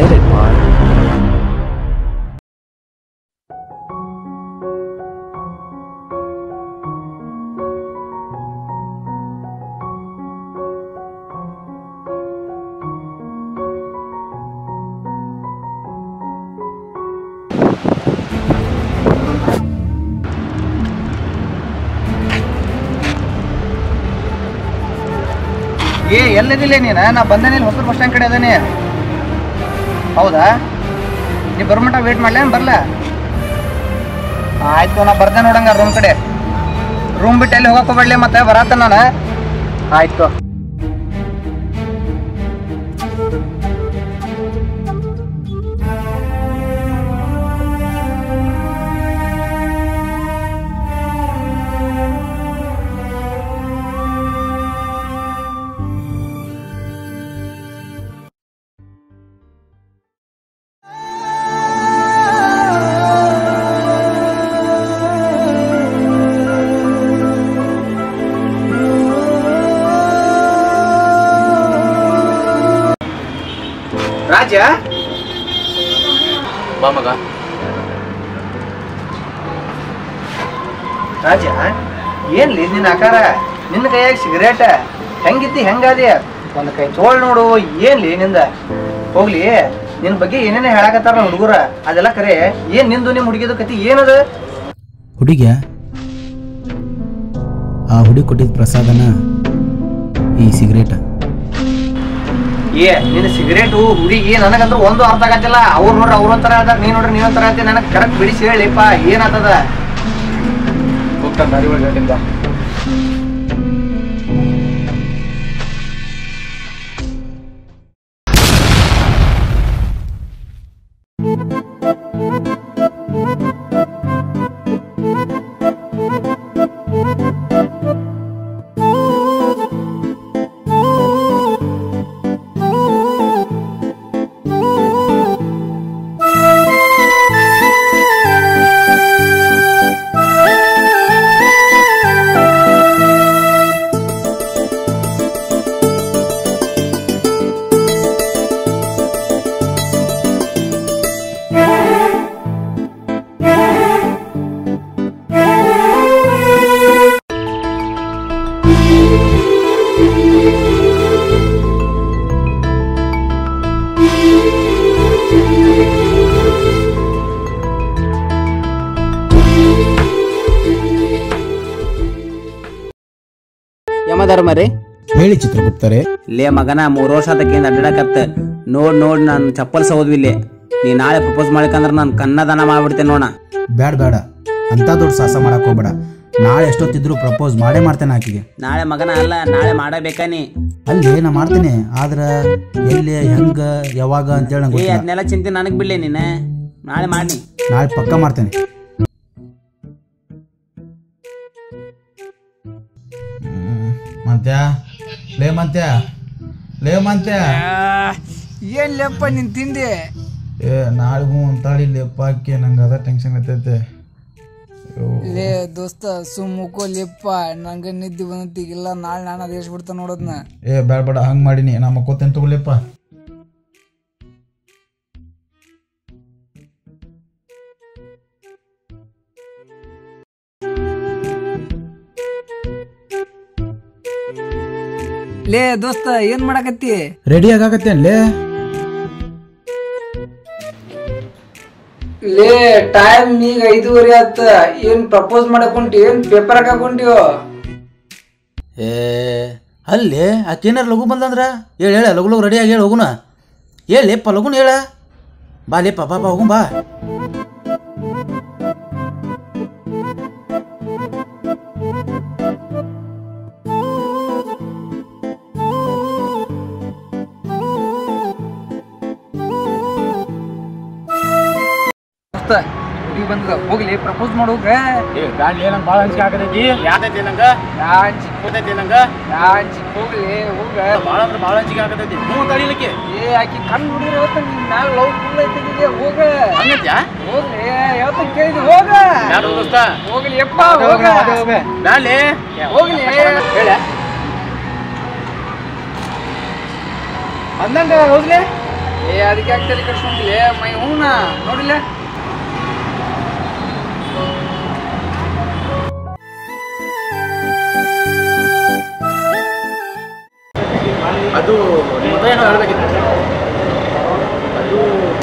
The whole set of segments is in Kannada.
Hit it, Mark. ಎಲ್ಲಿದಿಲ್ಲ ನೀನು? ನಾ ಬಂದೇನಿ, ಹೊಸೂರು ಬಸ್ ಸ್ಟ್ಯಾಂಡ್ ಕಡೆ ಅದೇನಿ. ಹೌದಾ? ನೀ ಬರ್ಮಟ ವೇಟ್ ಮಾಡ್ಲೇನು? ಬರಲ? ಆಯ್ತು, ನಾ ಬರ್ದೆ ನೋಡಂಗ ರೂಮ್ ಕಡೆ. ರೂಮ್ ಬಿಟ್ಟು ಎಲ್ಲಿ ಹೋಗಕ್ಕೆ ಹೋಗ್ಬೇಡ್ಲಿ, ಮತ್ತೆ ಬರತ್ತ ನಾನು. ಆಯ್ತು. ರಾಜ ಬಾ ಮಗ. ರಾಜ, ಏನ್ಲಿ ನಿನ್ನ ಆಕಾರ? ನಿನ್ನ ಕೈಯಾಗ ಸಿಗರೇಟ್ ಹೆಂಗಿತ್ತಿ? ಹೆಂಗಾದಿ? ಒಂದು ಕೈ ತೋಳ್ ನೋಡು. ಏನ್ಲಿ ನಿಂದ? ಹೋಗ್ಲಿ, ನಿನ್ ಬಗ್ಗೆ ಏನೇನೇ ಹೇಳಕತ್ತಾರ ಹುಡುಗರ, ಅದೆಲ್ಲ ಕರೆ. ಏನ್ ನಿಂದು ನಿಮ್ಮ ಹುಡುಗಿದ ಕತಿ ಏನದ? ಹುಡುಗಿಯ ಆ ಹುಡುಗಿ ಕೊಟ್ಟಿದ್ದ ಪ್ರಸಾದನ ಈ ಸಿಗರೇಟ್. ನಿನ್ನ ಸಿಗರೇಟು ಹುಡುಗಿ ನನಗಂತೂ ಒಂದು ಅರ್ಥ ಆಗತ್ತಿಲ್ಲ. ಅವ್ರು ನೋಡ್ರಿ ಅವ್ರೊಂಥರ ಅದಾರ, ನೀವ್ ನೋಡ್ರಿ ನೀವೊಂಥರ ಹೇಳ್ತೀವಿ. ನನಗೆ ಕರೆಕ್ಟ್ ಬಿಡಿಸಿ ಹೇಳಿಪ್ಪ, ಏನಾಗ್ತದ? ಹೋಗ್ತಾನೆ ದಾರಿ ಒಳಗೆ ಹೇಳಿಂದ. ಯಮಧರ್ಮರಿ ಹೇಳಿ ಚಿತ್ರಗುಪ್ತರೆ. ಲೇ ಮಗನ 3 ವರ್ಷ ಅದಕ್ಕಿಂತ ಅಡ್ಡಾಡಕತ್ತ ನೋಡ್ ನಾನು ಚಪ್ಪಲ್ ಸೌದ್ವಿಲ್ಲಿ. ನೀ ನಾಳೆ ಪ್ರಪೋಸ್ ಮಾಡ್ಕಂದ್ರ ನಾನು ಕನ್ನದಾನ ಮಾಡ್ಬಿಡ್ತೇನೆ ನೋಡ. ಬೇಡ ಅಂತ ದೊಡ್ಡ ಸಾಹಸ ಮಾಡಕ್ ಹೋಗ್ಬೇಡ. ನಾಳೆ ಎಷ್ಟೊತ್ತಿದ್ರು ಪ್ರಪೋಸ್ ಮಾಡೇ ಮಾಡ್ತೇನೆ ಆಕಿಗೆ. ನಾಳೆ ಮಗನ ಅಲ್ಲ, ನಾಳೆ ಮಾಡಬೇಕಾ ನೀ? ಅಲ್ಲಿ ನಾ ಮಾಡ್ತೇನೆ, ಆದ್ರ ಎಲ್ಲಿ ಹೆಂಗ ಯಾವಾಗ ಅಂತೇಳಿ ನಂಗೆ ಅದನ್ನೆಲ್ಲ ಚಿಂತೆ ನನಗ್ ಬಿಡ್ಲಿ ನೀನ. ನಾಳೆ ಮಾಡಿ, ನಾಳೆ ಪಕ್ಕ ಮಾಡ್ತೇನೆ. ಮಂತ್ಯ ಏನ್ ಲೆಪ್ಪ ನಿನ್ ತಿಂಡಿ? ನಾಳೆಗೂ ಒಂತಾಳಿ ಲೆಪ್ಪ ಹಾಕಿ ನಂಗೆ ಅದ ಟೆನ್ಷನ್ ಆಗ್ತೈತೆ. ಲೇ ದೋಸ್ತ ಸುಮ್ಮಕೋ ಲೆಪ್ಪ, ನಂಗೆ ನಿದ್ದೆ ಬಂದಿಲ್ಲ. ನಾಳೆ ನಾನು ಅದೇ ಬಿಡ್ತಾ ನೋಡೋದ್ನ. ಬೇಡ ಹಂಗ್ ಮಾಡೀನಿ, ನಾ ಮಕ್ಕೋತೇನೆ ತಗೊಳ್ಳಿಪ್ಪ. ಲೇ ದೋಸ್ತ ಏನ್ ಮಾಡಕತ್ತಿ? ರೆಡಿ ಆಗಾಕತ್ತೇನ್ಲೇ? ಲೇ ಟೈಮ್ ಈಗ 5:30 ಆತ. ಏನ್ ಪ್ರಪೋಸ್ ಮಾಡಕೊಂಟಿ? ಏನ್ ಪೇಪರ್ ಹಾಕೊಂಟಿಯೋ? ಅಲ್ಲಿ ಆಕೇನಾರ ಲಘು ಬಂದಂದ್ರ ಹೇಳ ಲಘು ರೆಡಿ ಆಗಿ ಹೇಳಿ ಹೋಗುನ. ಹೇಳಪ್ಪ ಲಘುನ ಹೇಳ. ಬಾ ಲೇಪ್ಪ, ಬಾ ಹೋಗುನ್ ಬಾ. ಬಂದ ಹೋಗ್ಲಿ, ಪ್ರಪೋಸ್ ಮಾಡೋಗ. ಭಾಳ ಅಂಜಿಕೆ ಆಗತೈತಿ. ಯಾಕೈತಿ ನಂಗ? ಹೋಗ್ತೈತಿ ನಂಗ. ಹೋಗ್ಲಿ ಹೋಗ. ಭಾಳ ಅಂದ್ರೆ ಭಾಳ ಅಂಜಿಕೆ ಆಗತೈತಿ. ತಡಿಲಿಕ್ಕೆ ಆಕಿ ಕಣ್ಣು ನೋಡಿರ ಮ್ಯಾಲ ಲವ್ ಫುಲ್ ಐತಿ. ಹೋಗ ಹಂಗತ್ಯಾ? ಹೋಗ್ಲಿ, ಯಾವತ್ತ ಕೇಳಿದ್ವಿ. ಹೋಗ ದೋಸ್ತ, ಹೋಗ್ಲಿ ಯಪ್ಪ, ಹೋಗ ನಾಳೆ ಹೋಗ್ಲಿ. ಹೇಳ ಅಂದಂಗ ಹೋಗ್ಲಿ. ಅದಕ್ಕೆ ಆಗ್ತದೆ ಕರ್ಸ್ಕೊಂತಿಲ್ಲ ಮೈ ಹೂನಾ ನೋಡಿಲ್ಲ. ಅದು ನಿಮ್ಮ ಏನೋ ಹೇಳ್ಬೇಕಿತ್ತು. ಅದು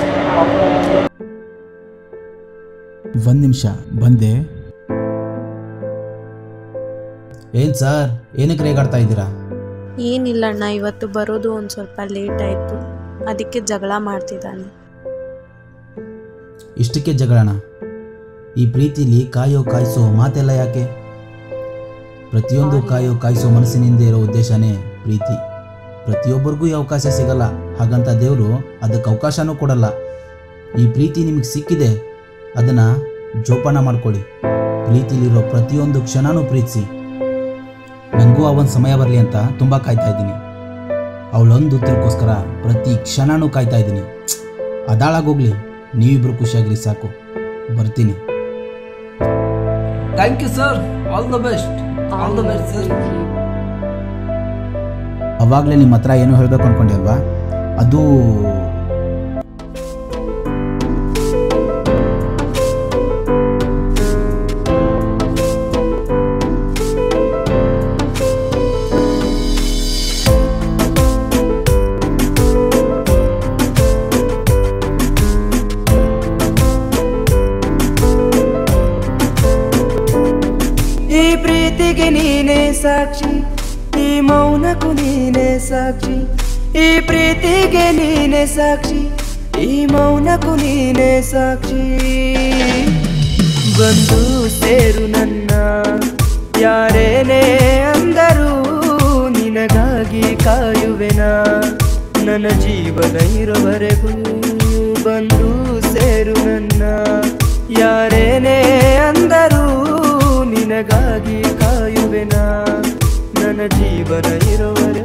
ಒಂದು ನಿಮಿಷ ಬಂದೆ. ಏನು ಸರ್, ಏನಕ್ಕೆ ರೇಗಾಡ್ತಾ ಇದ್ದೀರಾ? ಏನಿಲ್ಲ ಅಣ್ಣ, ಇವತ್ತು ಬರೋದು ಒಂದು ಸ್ವಲ್ಪ ಲೇಟ್ ಆಯಿತು, ಅದಕ್ಕೆ ಜಗಳ ಮಾಡ್ತಿದ್ದಾನೆ. ಇಷ್ಟಕ್ಕೆ ಜಗಳಣ? ಈ ಪ್ರೀತಿಲಿ ಕಾಯಿಸೋ ಮಾತೆಲ್ಲ ಯಾಕೆ? ಪ್ರತಿಯೊಂದು ಕಾಯಿಸೋ ಮನಸ್ಸಿನಿಂದ ಇರೋ ಉದ್ದೇಶನೇ ಪ್ರೀತಿ. ಪ್ರತಿಯೊಬ್ಬರಿಗೂ ಈ ಅವಕಾಶ ಸಿಗಲ್ಲ, ಹಾಗಂತ ದೇವರು ಅದಕ್ಕೆ ಅವಕಾಶನೂ ಕೊಡಲ್ಲ. ಈ ಪ್ರೀತಿ ನಿಮಗೆ ಸಿಕ್ಕಿದೆ, ಅದನ್ನು ಜೋಪಾನ ಮಾಡ್ಕೊಳ್ಳಿ. ಪ್ರೀತಿಲಿರೋ ಪ್ರತಿಯೊಂದು ಕ್ಷಣನೂ ಪ್ರೀತಿಸಿ. ನನಗೂ ಆ ಒಂದು ಸಮಯ ಬರಲಿ ಅಂತ ತುಂಬ ಕಾಯ್ತಾ ಇದ್ದೀನಿ. ಅವಳೊಂದು ಉತ್ತರಕ್ಕೋಸ್ಕರ ಪ್ರತಿ ಕ್ಷಣನೂ ಕಾಯ್ತಾ ಇದ್ದೀನಿ. ಅದಾಳಾಗೋಗ್ಲಿ, ನೀವಿಬ್ರು ಖುಷಿಯಾಗಿರಿ ಸಾಕು. ಬರ್ತೀನಿ. Thank you sir, all the best. All the best sir. ಅವಾಗಲೇ ನಿಮ್ಮ ಹತ್ರ ಏನೋ ಹೇಳಬೇಕು ಅಂದ್ಕೊಂಡೆ ಅಲ್ವಾ? ಅದು ಈ ಪ್ರೀತಿಗೆ ನೀನೇ ಸಾಕ್ಷಿ, ಈ ಮೌನಕ್ಕೂ ನೀನೇ ಸಾಕ್ಷಿ. ಈ ಪ್ರೀತಿಗೆ ನೀನೇ ಸಾಕ್ಷಿ, ಈ ಮೌನಕ್ಕೂ ನೀನೇ ಸಾಕ್ಷಿ. ಬಂದು ಸೇರು ನನ್ನ, ಯಾರೇನೇ ಅಂದರೂ ನಿನಗಾಗಿ ಕಾಯುವೆನಾ ನನ್ನ ಜೀವನ ಇರುವವರೆಗೂ. ಬಂದು ಸೇರು ನನ್ನ, ಯಾರೇನೇ ಅಂದರೂ ನಿನಗಾಗಿ ಕಾಯುವೆನಾ ನನ್ನ ಜೀವನ ಇರುವವರೆಗೂ.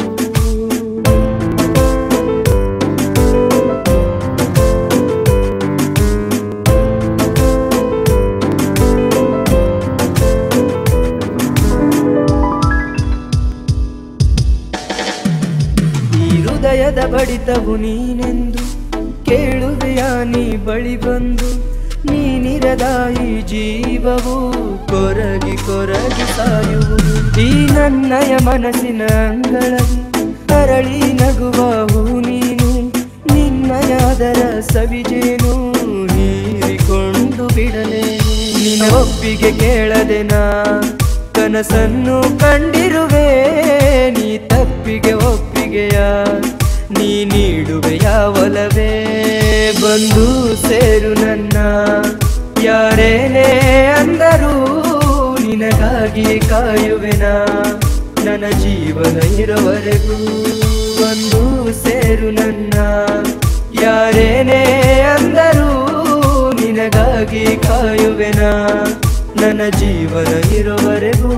ಈ ಹೃದಯದ ಬಡಿತವು ನೀನೆಂದು ಕೇಳುವೆಯಾ ನೀ ಬಳಿ ಬಂದು. ನೀನಿರದ ಈ ಜೀವವು ಕೊರಗಿ ಕೊರಗಿ ಸಾಯುವುದು. ಈ ನನ್ನಯ ಮನಸ್ಸಿನ ಅಂಗಳದಿ ಅರಳಿ ನಗುವ ಹೂ ನೀನು. ನಿನ್ನಯ ಅದರ ಸವಿಜೇನು ಹೀರಿಕೊಂಡು ಬಿಡಲೇನು. ನಿನ್ನ ಒಪ್ಪಿಗೆ ಕೇಳದೆ ನಾ ಕನಸನ್ನು ಕಂಡಿರುವೆ. ನೀ ತಪ್ಪಿಗೆ ಒಪ್ಪಿಗೆಯ ನೀ ನೀಡುವೆಯ ಒಲವೇ. ಬಂದು ಸೇರು ನನ್ನ, ಯಾರೇನೇ ಅಂದರೂ ನಿನಗಾಗಿ ಕಾಯುವೆನಾ ನನ್ನ ಜೀವನ ಇರುವವರೆಗೂ. ಬಂದು ಸೇರು ನನ್ನ, ಯಾರೇನೇ ಅಂದರೂ ನಿನಗಾಗಿ ಕಾಯುವೆನಾ ನನ್ನ ಜೀವನ ಇರುವವರೆಗೂ.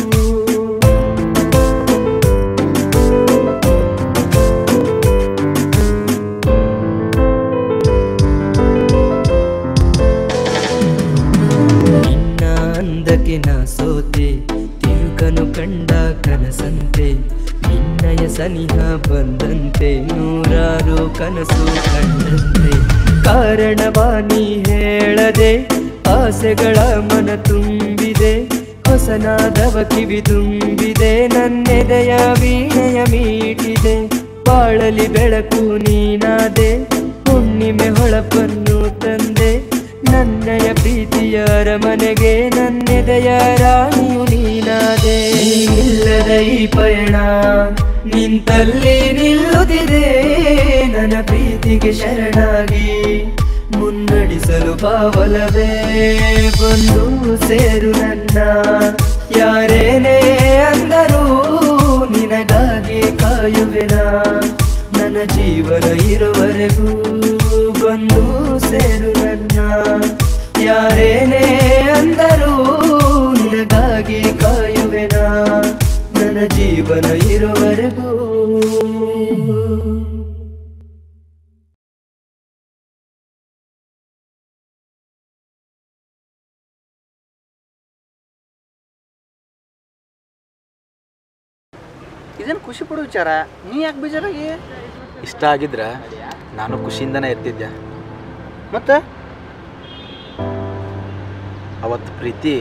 ನಾ ಸೋತೆ ತಿರುಕನು ಕಂಡ ಕನಸಂತೆ. ನಿನ್ನಯ ಸನಿಹ ಬಂದಂತೆ ನೂರಾರು ಕನಸು ಕಂಡಂತೆ. ಕಾರಣವಾ ನೀ ಹೇಳದೆ ಆಸೆಗಳ ಮನ ತುಂಬಿದೆ. ಹೊಸನಾದವ ಕಿವಿ ತುಂಬಿದೆ, ನನ್ನೆದೆಯ ವೀಣೆಯ ಮೀಟಿದೆ. ಬಾಳಲಿ ಬೆಳಕು ನೀನಾದೆ, ಹುಣ್ಣಿಮೆ ಹೊಳಪನ್ನು ತಂದೆ. ನನ್ನಯ ಪ್ರೀತಿಯ ಅರಮನೆಗೆ ನನ್ನೆದೆಯ ರಾಣಿಯು ನೀನಾದೆ. ಇಲ್ಲದ ಈ ಪಯಣ ನಿಂತಲ್ಲಿ ನಿಲ್ಲುತ್ತಿದೆ. ನನ್ನ ಪ್ರೀತಿಗೆ ಶರಣಾಗಿ ಮುನ್ನಡೆಸಲು ಬಾವಲವೇ. ಬಂದು ಸೇರು ನನ್ನ, ಯಾರೇನೇ ಅಂದರೂ ನಿನಗಾಗಿ ಕಾಯುವೆನಾ ನನ್ನ ಜೀವನ ಇರುವವರೆಗೂ. ಬಂದು ಸೇರು ನನ್ನ, ಯಾರೇನೇ ಅಂದರೂ ನಿನಗಾಗಿ ಕಾಯುವೆನಾ ನನ್ನ ಜೀವನ ಇರುವವರೆಗೂ. ಇದೇನು ಖುಷಿ ಪಡೋ ವಿಚಾರ, ನೀ ಯಾಕೆ ಬೇಜಾರಾಗಿ? ಇಷ್ಟ ಆಗಿದ್ರೆ ನಾನು ಖುಷಿಯಿಂದನೇ ಇರ್ತಿದ್ದೆ. ಮತ್ತು ಅವತ್ತು ಪ್ರೀತಿ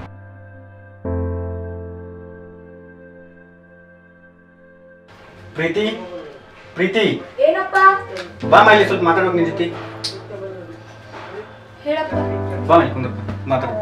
ಪ್ರೀತಿ ಪ್ರೀತಿ ಏನಪ್ಪ? ಬಾ ಇಲ್ಲಿ ಸ್ವಲ್ಪ ಮಾತಾಡ್ಬೇಕು ನಿನ್ ಜೊತೆ. ಹೇಳಪ್ಪ. ಬಾ ಇಲ್ಲಿ ಕುಂದ್ರ ಮಾತಾಡ.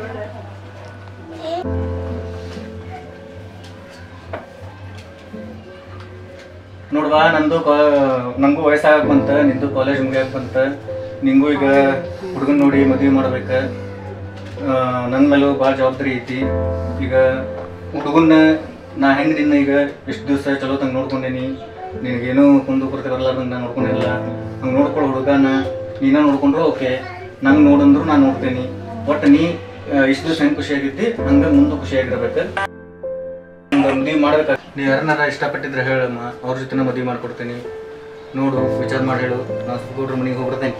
ನೋಡ್ವಾ, ನಂಗೂ ವಯಸ್ಸಾಗಕ್ಕೆ ಬಂತ, ನಿಂದು ಕಾಲೇಜ್ ಮುಗಿಯಕ್ಕೆ ಬಂತ, ನಿಂಗೂ ಈಗ ಹುಡುಗನ್ ನೋಡಿ ಮದುವೆ ಮಾಡ್ಬೇಕು. ನನ್ನ ಮೇಲೂ ಭಾಳ ಜವಾಬ್ದಾರಿ ಐತಿ. ಈಗ ಹುಡುಗನ್ನ ನಾ ಹೆಂಗೆ ನಿನ್ನ ಈಗ ಎಷ್ಟು ದಿವಸ ಚಲೋ ತಂಗೆ ನೋಡ್ಕೊಂಡೇನಿ, ನಿನಗೇನು ಕುಂದು ಕೊರತೆ ಬರಲಾರ್ದಂಗೆ ನಾನು ನೋಡ್ಕೊಂಡಿಲ್ಲ. ಹಂಗೆ ನೋಡ್ಕೊಳ್ಳೋ ಹುಡುಗನ ನೀನ ನೋಡ್ಕೊಂಡ್ರು ಓಕೆ, ನಂಗೆ ನೋಡಂದ್ರು ನಾನು ನೋಡ್ತೇನೆ. ಒಟ್ಟು ನೀ ಇಷ್ಟು ದಿವಸ ಹೆಂಗೆ ಖುಷಿಯಾಗಿದ್ದಿ ಹಂಗೆ ಮುಂದೆ ಖುಷಿಯಾಗಿರ್ಬೇಕು. ಮದುವೆ ಮಾಡ್ಬೇಕು. ನೀವು ಯಾರನ್ನಾರ ಇಷ್ಟಪಟ್ಟಿದ್ರೆ ಹೇಳಮ್ಮ, ಅವ್ರ ಜೊತೆ ಮದುವೆ ಮಾಡ್ಕೊಡ್ತೇನೆ. ನೋಡು, ವಿಚಾರ ಮಾಡಿ ಹೇಳು. ನಾನು ಗೌಡ್ರ ಮನೆಗೆ ಹೋಗ್ಬಿಡ್ತೇನೆ.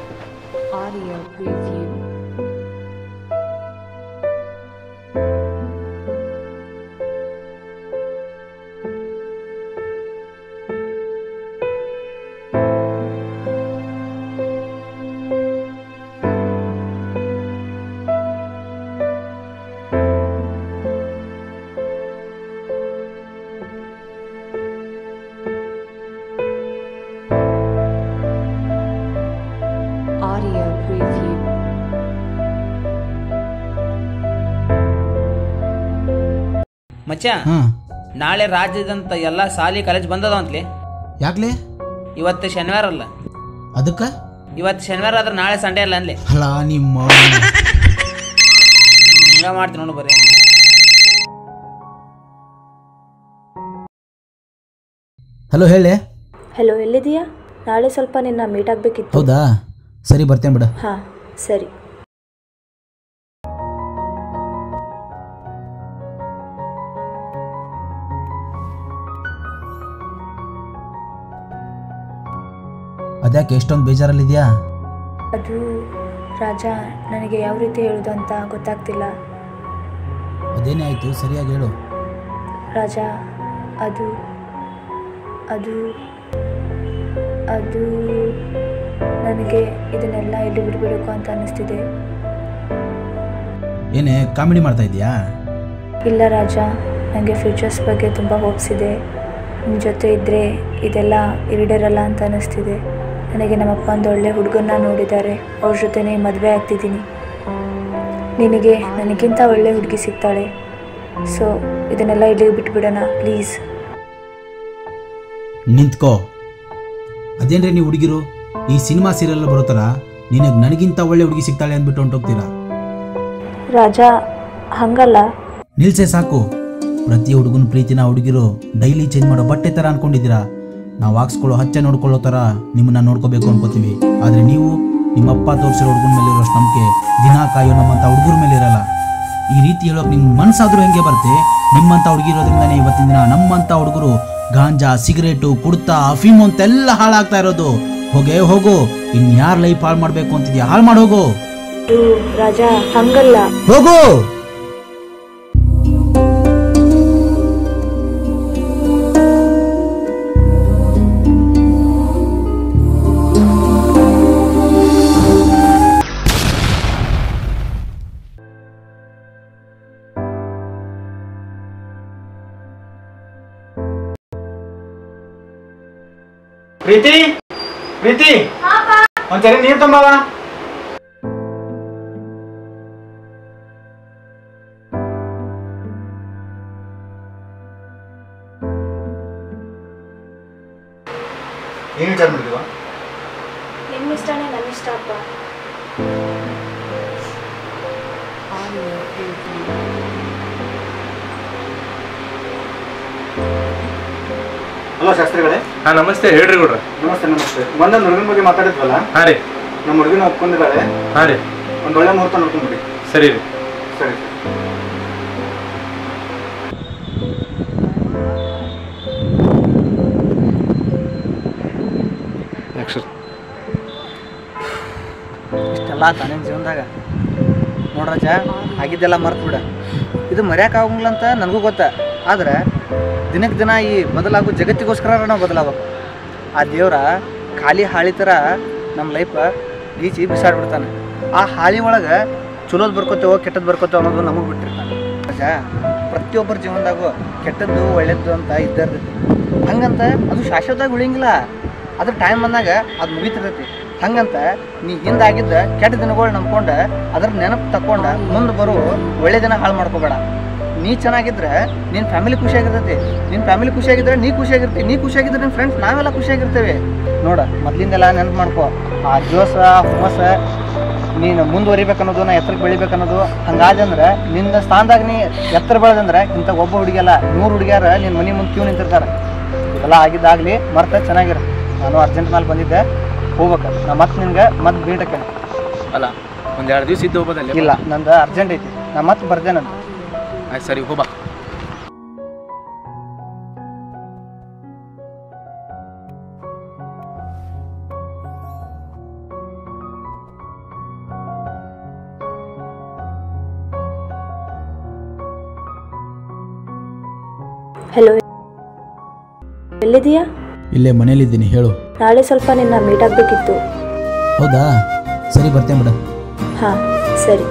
ಮಚ್ಚ, ನಾಳೆ ರಾಜ್ಯದಂತ ಎಲ್ಲ ಸಾಲಿ ಕಾಲೇಜ್ ಬಂದದ ಅಂತಲೇ. ಯಾಕ್ಲೆ? ಇವತ್ತು ಶನಿವಾರ ಅಲ್ಲ. ಅದಕ್ಕ? ಇವತ್ತು ಶನಿವಾರ ಆದ್ರೆ ನಾಳೆ ಸಂಡೇ ಅಲ್ಲ ಅನ್ಲಿ. ಅಲ್ಲ ನಿಮ್ಮ ಹಿಂಗ ಮಾಡ್ತೀನಿ ನೋಡು ಬರೀ. ಹಲೋ ಹೇಳೆ. ಹಲೋ, ಎಲ್ಲಿದೀಯಾ? ನಾಳೆ ಸ್ವಲ್ಪ ನಿನ್ನ ಮೀಟ್ ಆಗಬೇಕಿತ್ತು. ಹೌದಾ, ಸರಿ ಬರ್ತೇನೆ ಬಿಡ. ಹಾಂ ಸರಿ. ಅದ್ಯಾಕೆ ಎಷ್ಟೊಂದು ಬೇಜಾರಲ್ಲಿದೆಯಾ? ಅದು ರಾಜ, ನನಗೆ ಯಾವ ರೀತಿ ಹೇಳೋದು ಅಂತ ಗೊತ್ತಾಗ್ತಿಲ್ಲ. ಅದೇನೇ ಆಯಿತು, ಸರಿಯಾಗಿ ಹೇಳು. ರಾಜ, ಅದು ಅದು ಅದು ನನಗೆ ಇದನ್ನೆಲ್ಲ ಇಲ್ಲಿ ಬಿಡಬೇಕು ಅಂತ ಅನ್ನಿಸ್ತಿದೆ. ಏನೇ ಕಾಮಿಡಿ ಮಾಡ್ತಾ ಇದೆಯಾ? ಇಲ್ಲ ರಾಜ, ನನಗೆ ಫ್ಯೂಚರ್ಸ್ ಬಗ್ಗೆ ತುಂಬ ಹೋಪ್ಸ್ ಇದೆ. ನಿಮ್ಮ ಜೊತೆ ಇದ್ದರೆ ಇದೆಲ್ಲ ಇರಡಿರಲ್ಲ ಅಂತ ಅನ್ನಿಸ್ತಿದೆ. ನನಗೆ ನಮ್ಮಪ್ಪ ಒಂದು ಒಳ್ಳೆ ಹುಡುಗನ್ನ ನೋಡಿದ್ದಾರೆ, ಅವ್ರ ಜೊತೆನೇ ಮದುವೆ ಆಗ್ತಿದ್ದೀನಿ. ನಿನಗೆ ನನಗಿಂತ ಒಳ್ಳೆ ಹುಡುಗಿ ಸಿಗ್ತಾಳೆ. ಸೊ ಇದನ್ನೆಲ್ಲ ಇಲ್ಲಿಗೆ ಬಿಟ್ಬಿಡೋಣ ಪ್ಲೀಸ್. ನಿಂತ್ಕೋ. ಅದೇನ್ರಿ ನೀವು ಹುಡುಗಿರು ಈ ಸಿನಿಮಾ ಸೀರಿಯಲ್ ಬರೋತರ ನಿನಗೆ ನನಗಿಂತ ಒಳ್ಳೆ ಹುಡುಗಿ ಸಿಗ್ತಾಳೆ ಅಂದ್ಬಿಟ್ಟು ಹೊಂಟೋಗ್ತೀರಾ? ರಾಜ, ಹಂಗಲ್ಲ. ನಿಲ್ಸೆ ಸಾಕು. ಪ್ರತಿ ಹುಡುಗನ ಪ್ರೀತಿನ ಹುಡುಗಿರು ಡೈಲಿ ಚೇಂಜ್ ಮಾಡೋ ಬಟ್ಟೆ ಥರ ಅನ್ಕೊಂಡಿದ್ದೀರಾ. ನಾವು ಹಾಕ್ಸ್ಕೊಳ್ಳೋ ಹಚ್ಚ ನೋಡ್ಕೊಳ್ಳೋ ಥರ ನಿಮ್ಮನ್ನ ನೋಡ್ಕೋಬೇಕು ಅನ್ಕೋತೀವಿ. ಆದರೆ ನೀವು ನಿಮ್ಮಪ್ಪ ತೋರಿಸಿರೋ ಹುಡುಗನ ಮೇಲೆ ಇರೋಷ್ಟು ನಂಬಿಕೆ ದಿನ ಕಾಯೋ ನಮ್ಮಂಥ ಹುಡುಗರ ಮೇಲೆ ಇರಲ್ಲ. ಈ ರೀತಿ ಹೇಳೋಕೆ ನಿಮ್ಮ ಮನಸ್ಸಾದರೂ ಹೆಂಗೆ ಬರುತ್ತೆ? ನಿಮ್ಮಂಥ ಹುಡುಗಿರೋದ್ರಿಂದನೇ ಇವತ್ತಿನ ದಿನ ನಮ್ಮಂಥ ಹುಡುಗರು ಗಾಂಜಾ, ಸಿಗರೇಟು, ಕುಡ್ತಾ, ಅಫೀಮು ಅಂತೆಲ್ಲ ಹಾಳಾಗ್ತಾ ಇರೋದು. ಹೋಗೇ ಹೋಗು, ಇನ್ಯಾರ ಲೈಫ್ ಹಾಳು ಮಾಡಬೇಕು ಅಂತಿದ್ಯಾ? ಹಾಳು ಮಾಡೋಗು. ರಾಜ, ಹಂಗಲ್ಲ. ಹೋಗು. ಪ್ರೀತಿ ಪ್ರೀತಿ, ಒಂದ್ಸರಿ ನೀರು ತುಂಬವ. ಏನು ವಿಚಾರ ಮಾಡಿದ್ವಾ? ನಿಮ್ಮ ಇಷ್ಟನೇ ನನ್ನ ಇಷ್ಟ ಅಪ್ಪ. ಹಲೋ ಶಾಸ್ತ್ರಿಗಳೇ. ಹಾ ನಮಸ್ತೆ, ಹೇಳ್ರಿ ಗೌಡ್ರ. ನಮಸ್ತೆ ನಮಸ್ತೆ. ಒಂದೊಂದು ಹುಡುಗನ ಬಗ್ಗೆ ಮಾತಾಡಿದ್ವಲ್ಲ? ಹಾ ರೀ. ನಮ್ಮ ಹುಡುಗಿನ ಒಪ್ಕೊಂಡಿದ್ದಾಳೆ. ಹಾ ರೀ. ಒಂದು ಒಳ್ಳೆ ಮುಹೂರ್ತ ನೋಡ್ಕೊಂಡ್ಬಿಡಿ. ಸರಿ ರೀ. ಸರಿ. ಇಷ್ಟೆಲ್ಲ ತಾನೇ ಜೀವನದಾಗ ನೋಡ್ರಜ, ಆಗಿದ್ದೆಲ್ಲ ಮರ್ತು ಬಿಡ. ಇದು ಮರ್ಯಾಕಾಗಂಗಿಲ್ಲ ಅಂತ ನನಗೂ ಗೊತ್ತಾ. ಆದ್ರೆ ದಿನಕ್ಕೆ ದಿನ ಈ ಬದಲಾಗೋ ಜಗತ್ತಿಗೋಸ್ಕರ ನಾವು ಬದಲಾಗಬೇಕು. ಆ ದೇವ್ರ ಖಾಲಿ ಹಾಳಿ ಥರ ನಮ್ಮ ಲೈಫ್ ಗೀಚಿ ಬಿಸಾಡ್ಬಿಡ್ತಾನೆ. ಆ ಹಾಳಿ ಒಳಗೆ ಚಲೋದು ಬರ್ಕೋತೇವೋ ಕೆಟ್ಟದ್ದು ಬರ್ಕೋತೇವೋ ಅನ್ನೋದು ನಮಗೆ ಬಿಟ್ಟಿರ್ತಾನೆ. ಪ್ರತಿಯೊಬ್ಬರ ಜೀವನದಾಗೂ ಕೆಟ್ಟದ್ದು ಒಳ್ಳೇದು ಅಂತ ಇದ್ದಿರ್ತೈತಿ. ಹಂಗಂತ ಅದು ಶಾಶ್ವತವಾಗಿ ಉಳಿಯಂಗಿಲ್ಲ. ಅದ್ರ ಟೈಮ್ ಬಂದಾಗ ಅದು ಮುಗಿತಿರ್ತೈತಿ. ಹಂಗಂತ ನೀ ಹಿಂದಾಗಿದ್ದ ಕೆಟ್ಟ ದಿನಗಳು ನಂಬ್ಕೊಂಡು ಅದ್ರ ನೆನಪು ತಕ್ಕೊಂಡು ಮುಂದೆ ಬರೋ ಒಳ್ಳೆ ದಿನ ಹಾಳು ಮಾಡ್ಕೋಬೇಡ. ನೀ ಚೆನ್ನಾಗಿದ್ರೆ ನಿನ್ನ ಫ್ಯಾಮಿಲಿ ಖುಷಿಯಾಗಿರ್ತೈತಿ. ನಿನ್ನ ಫ್ಯಾಮಿಲಿ ಖುಷಿಯಾಗಿದ್ರೆ ನೀ ಖುಷಿಯಾಗಿರ್ತಿ. ನೀ ಖುಷಿಯಾಗಿದ್ರೆ ನಿನ್ನ ಫ್ರೆಂಡ್ಸ್ ನಾವೆಲ್ಲ ಖುಷಿಯಾಗಿರ್ತೇವೆ. ನೋಡ ಮೊದಲಿಂದೆಲ್ಲ ನೆನಪು ಮಾಡ್ಕೋ. ಆ ಜೋಸ ಹುಮ್ಮಸ ನೀನು ಮುಂದುವರಿಬೇಕನ್ನೋದು, ನಾ ಎತ್ತರಕ್ಕೆ ಬೆಳಿಬೇಕನ್ನೋದು ಹಂಗಾದಂದ್ರೆ ನಿನ್ನ ಸ್ಥಾನದಾಗ ನೀ ಎತ್ತರ ಬೆಳೆದಂದ್ರೆ ಇಂಥ ಒಬ್ಬ ಹುಡುಗಿಯಲ್ಲ 100 ಹುಡುಗಿಯಾರ ನಿನ್ನ ಮನೆ ಮುಂದೆ ಕ್ಯೂ ನಿಂತಿರ್ತಾರೆ. ಇದೆಲ್ಲ ಆಗಿದ್ದಾಗಲಿ ಮರ್ತ ಚೆನ್ನಾಗಿರ. ನಾನು ಅರ್ಜೆಂಟ್ ಮೇಲೆ ಬಂದಿದ್ದೆ, ಹೋಗ್ಬೇಕು. ನಾ ಮತ್ತೆ ನಿನ್ಗೆ ಮತ್ತೆ ಭೇಟಕ್ಕೆ ಅಲ್ಲ ಒಂದು 2 ದಿವಸ ಇದ್ದು ಹೋಗೋದಲ್ಲ. ಇಲ್ಲ, ನಂದು ಅರ್ಜೆಂಟ್ ಐತಿ. ನಾ ಮತ್ತೆ ಬರ್ದೇನಂತ. ಆಯ್ತು ಸರಿ, ಹೋಗ್ಬಾ. ಹಲೋ, ಎಲ್ಲಿದೀಯಾ? ಇಲ್ಲೇ ಮನೇಲಿದ್ದೀನಿ, ಹೇಳು. ನಾಳೆ ಸ್ವಲ್ಪ ನಿನ್ನ ಮೀಟ್ ಆಗಬೇಕಿತ್ತು. ಹೌದಾ, ಸರಿ ಬರ್ತೇನೆ ಬಿಡ. ಹಾಂ ಸರಿ.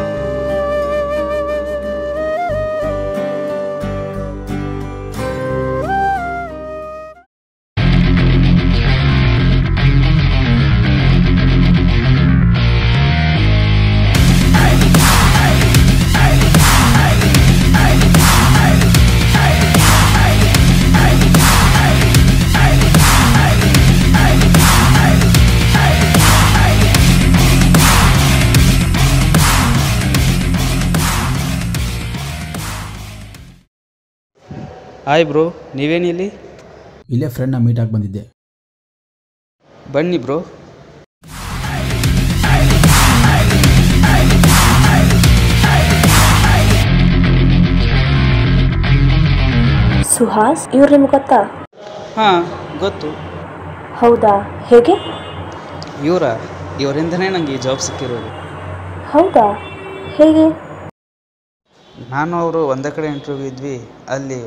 ಹಾಯ್ ಬ್ರೋ, ನೀವೇನಿಲ್ಲಿ? ಇಲ್ಲೇ ಫ್ರೆಂಡ್ನ ಮೀಟ್ ಆಗಿ ಬಂದಿದ್ದೆ. ಬನ್ನಿ ಬ್ರೋ. ಸುಹಾಸ್, ಇವ್ರು ನಿಮ್ಗೆ ಗೊತ್ತಾ? ಹಾಂ ಗೊತ್ತು. ಹೌದಾ, ಹೇಗೆ? ಇವರಿಂದನೇ ನನಗೆ ಈ ಜಾಬ್ ಸಿಕ್ಕಿರೋದು. ಹೌದಾ, ಹೇಗೆ? ನಾನು ಅವರು ಒಂದೇ ಕಡೆ ಇಂಟರ್ವ್ಯೂ ಇದ್ವಿ, ಅಲ್ಲಿ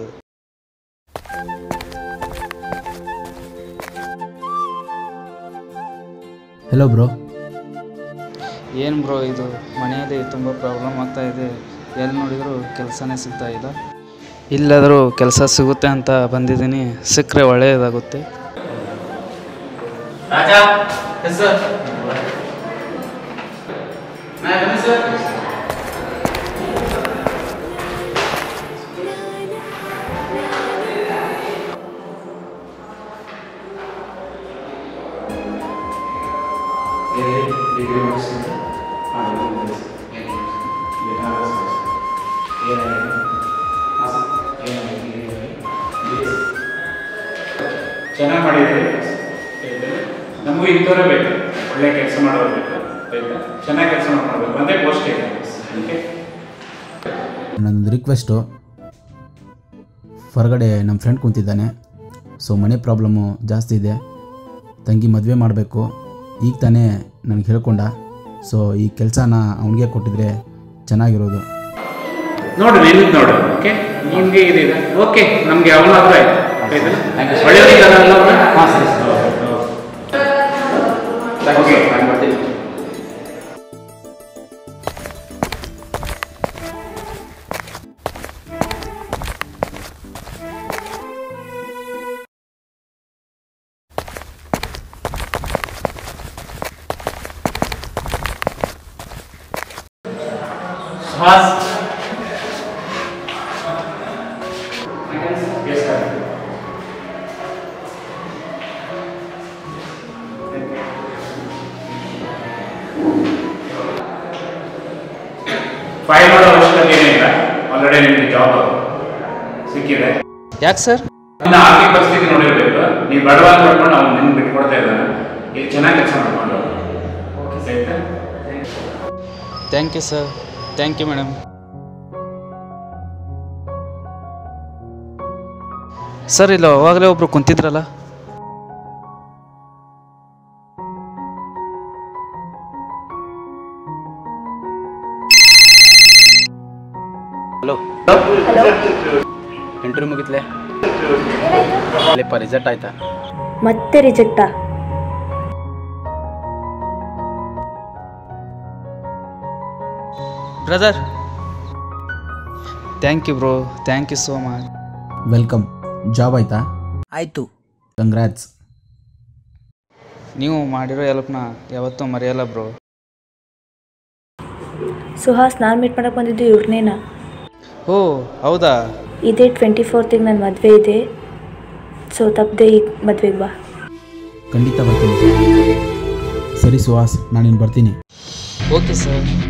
ಹೆಲೋ ಬ್ರೋ. ಏನು ಬ್ರೋ ಇದು, ಮನೆಯಲ್ಲಿ ತುಂಬ ಪ್ರಾಬ್ಲಮ್ ಆಗ್ತಾ ಇದೆ. ಎಲ್ಲಿ ನೋಡಿದರೂ ಕೆಲಸನೇ ಸಿಗ್ತಾ ಇಲ್ಲ. ಇಲ್ಲಾದರೂ ಕೆಲಸ ಸಿಗುತ್ತೆ ಅಂತ ಬಂದಿದ್ದೀನಿ. ಸಿಕ್ಕರೆ ಒಳ್ಳೆಯದಾಗುತ್ತೆ. ಚೆನ್ನಾಗಿ ಮಾಡಿದ್ರಿ. ನಮಗೂ ಇಂಥವರೇ ಬೇಕು, ಒಳ್ಳೆ ಕೆಲಸ ಮಾಡೋರು ಬೇಕು. ಆಯಿತಾ, ಚೆನ್ನಾಗಿ ಕೆಲಸ ಮಾಡಬೇಕು. ಒಂದೇ ಪೋಸ್ಟ್ ಇದೆ. ಓಕೆ, ನನ್ನೊಂದು ರಿಕ್ವೆಸ್ಟು. ಹೊರಗಡೆ ನಮ್ಮ ಫ್ರೆಂಡ್ ಕುಂತಿದ್ದಾನೆ. ಸೊ ಮನೆ ಪ್ರಾಬ್ಲಮ್ಮು ಜಾಸ್ತಿ ಇದೆ. ತಂಗಿ ಮದುವೆ ಮಾಡಬೇಕು. ಈಗ ತಾನೇ ನನಗೆ ಹೇಳ್ಕೊಂಡ. ಸೊ ಈ ಕೆಲಸನ ಅವನಿಗೆ ಕೊಟ್ಟಿದ್ರೆ ಚೆನ್ನಾಗಿರೋದು. ನೋಡು, ನಿನ್ನದು ನೋಡು. ಓಕೆ, ನಿಮಗೆ ಇದಿದೆ. ಓಕೆ, ನಮಗೆ ಅವನಾದ್ರೂ ಆಯ್ತು. ಒಳ್ಳೆಯವರಿದ್ದಾರಲ್ಲ ಅವರು? ಹಾಂ ಸರಿ ಸರ್. ಓಕೆ, ನಾನು ಬರ್ತೀನಿ. ಸುಹಾಸ್, ಫೈಲ್ ಮಾಡೋ ಅವಶ್ಯಕತೆ ಏನಿಲ್ಲ. ಆಲ್ರೆಡಿ ನಿಮಗೆ ಜಾಬ್ ಸಿಕ್ಕಿದೆ. ಯಾಕೆ ಸರ್? ನಿನ್ನ ಆರ್ಥಿಕ ಪರಿಸ್ಥಿತಿ ನೋಡಿರ್ಬೇಕು. ನೀವು ಬಡವಾಗ ಮಾಡ್ಕೊಂಡು ಅವ್ನು ನಿನ್ನ ಬಿಟ್ಕೊಡ್ತಾ ಇದ್ದಾನೆ. ಇಲ್ಲಿ ಚೆನ್ನಾಗಿ ಕೆಲಸ ಮಾಡ್ಕೊಂಡು. ಓಕೆ ಸೈತಾ? Thank you sir. Thank you madam. Sir, ಇಲ್ಲ ಅವಾಗಲೇ ಒಬ್ರು ಕುಂತಿದ್ರಲ್ಲ. ಹಲೋ, ಇಂಟರ್ವ್ಯೂ ಮುಗಿತ್ಲೆ? ರಿಸಲ್ಟ್ ಆಯ್ತಾ? ಮತ್ತೆ ರಿಜೆಕ್ಟಾ? Brother, thank you bro, thank you so much. Welcome. Job ಆಯ್ತಾ? ಆಯಿತು. ಕಂಗ್ರ್ಯಾಟ್ಸ್. ನೀವು ಮಾಡಿರೋ ಹೆಲ್ಪ್ನ ಯಾವತ್ತೂ ಮರೆಯಲ್ಲ ಬ್ರೋ. ಸುಹಾಸ್, ನಾನು ಮೀಟ್ ಮಾಡಕ್ಕೆ ಬಂದಿದ್ದು ಇವ್ರನ್ನೇನಾ? ಓ ಹೌದಾ? ಇದೇ 24th ನನ್ನ ಮದುವೆ ಇದೆ, ಸೊ ತಪ್ಪದೆ ಈಗ ಮದುವೆಗೆ ಬಾ. ಖಂಡಿತ ಬರ್ತೀನಿ. ಸರಿ ಸುಹಾಸ್, ನಾನಿನ್ನು ಬರ್ತೀನಿ. Okay sir.